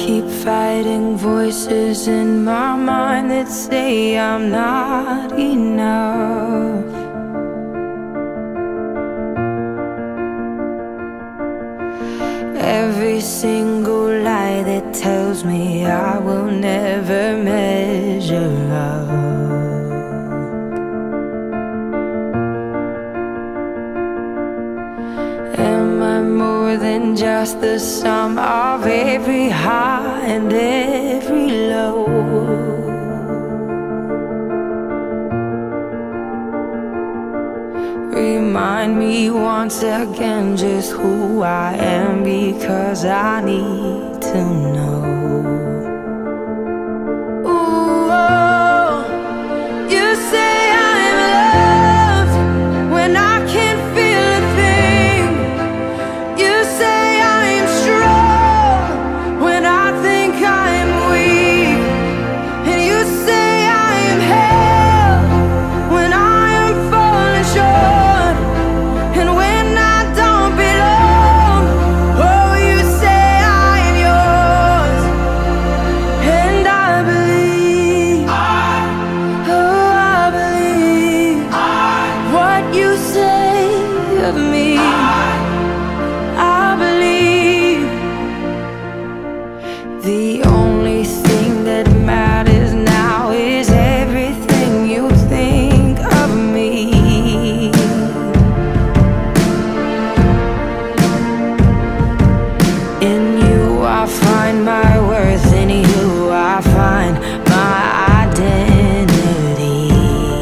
keep fighting voices in my mind that say I'm not enough. Every single lie that tells me I will never measure up. Am I more than just the sum of every high and every low? Remind me once again just who I am, because I need to know. Ooh, oh, you say I'm loved when I can't feel a thing. You say I'm strong when I think I'm weak. And you say I am held when I am falling short. And when I don't belong, oh, you say I am yours. And I believe, oh, I believe what you say of me. I believe the only thing that matters now is everything you think of me. In you I find my worth, in you I find my identity.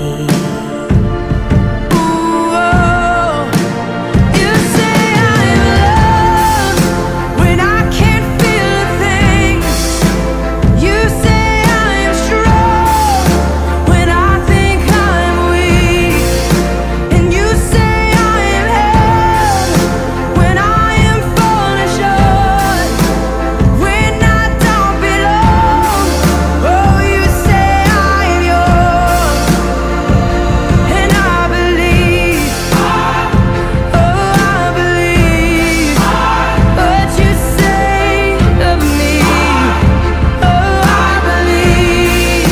Ooh, oh, you say I'm loved when I can't feel a thing. You say I am strong when I think I'm weak. And you say I am held when I am falling short. When I don't belong, oh, you say I am yours. And I believe, oh, I believe what you say of me. Oh, I believe.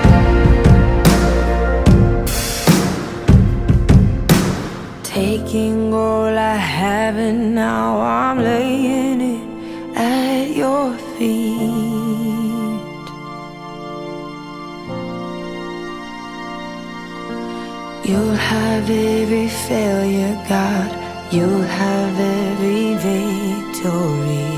Taking all I have and now I'm laying it at your feet. You'll have every failure, God. You'll have every victory.